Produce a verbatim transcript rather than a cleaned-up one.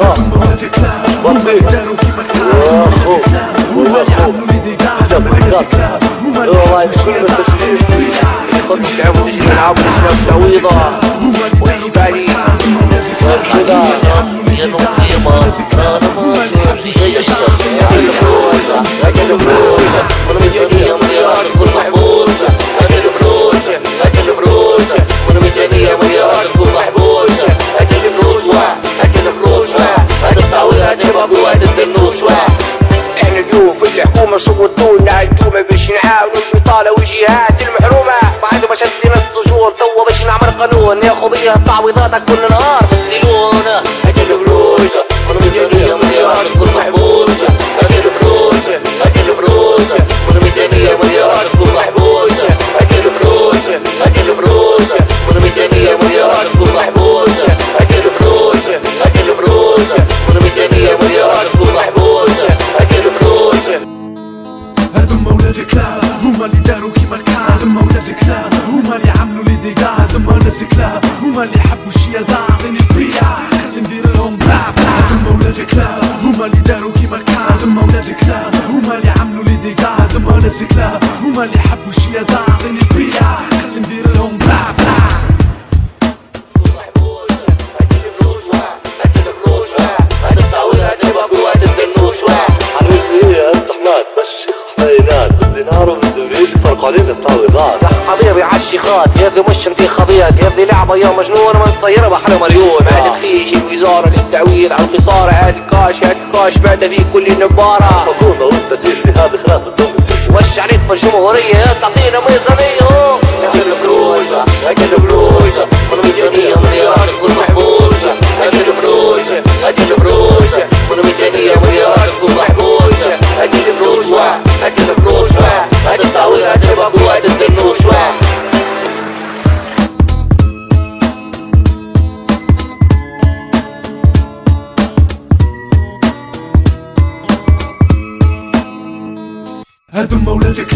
بربيك يا خو ويا خو حساب الكاس والله كل مساكين خد يلعبوا نجي نلعبوا نلعب تعويضة وإجباري مرحبا يا نقيمة أنا مصر شيء أشهر أجل فلوس أجل فلوس من ميزانية مليار تكون محبوسة أجل فلوس أجل فلوس من ميزانية مليار تكون محبوسة أجل فلوس أجل فلوس هذا التعويض هذا البابو هذا الدنوس احنا اليوم في الحكومة صوتونا الجومة باش نعاونوا البطالة والجهات المحرومة بعد ما شدينا السجون توا باش نعمل قانون ناخذ بيه التعويضات كل نهار في السجون أجل فلوس من ميزانية مليار تكون محبوسة أجل فلوس أجل فلوس من ميزانية مليار تكون محبوسة أجل فلوس أجل فلوس من ميزانية مليار تكون محبوسة أجل فلوس أجل فلوس من ميزانية مليار تكون محبوسة أجل فلوس هذم ولاد الكلاب هما اللي داروا كيما الكلاب هذم ولاد الكلاب هما اللي عملوا لي ديغا هذم ولاد الكلاب هما اللي حبوا الشيادة عطيني البيع خلي ندير لهم بلا بلا هذم ولاد الكلاب هما اللي داروا كيما الكلاب هذم ولاد الكلاب هما اللي عملوا لي ديغا هذم ولاد الكلاب هما اللي حبوا الشيادة عطيني البيع خلي ندير لهم بلا بلا صحنات باش الشيخ حنينات بالدينار وبالدوريز يفرقوا علينا التعويضات يا حبيبي عالشيخات هذه مش انتخابات هذه لعبة يا مجنون ما نصيرها بحر مليون هذا خيش الوزارة للتعويض على القصارى هذه الكاش هذه الكاش بعد في كل نبارة الحكومة والتسيسي هذه خلاف الدم السيسي وش عليك في الجمهورية تعطينا ميزانية أجل فلوس أجل فلوس من ميزانية مليار تكون محبوسة أجل فلوس أجل فلوس من ميزانية مليار تكون محبوسة أجل فلوس أجل فلوس هذا التعويض هذا البابو هذا الدنوس هذم ولاد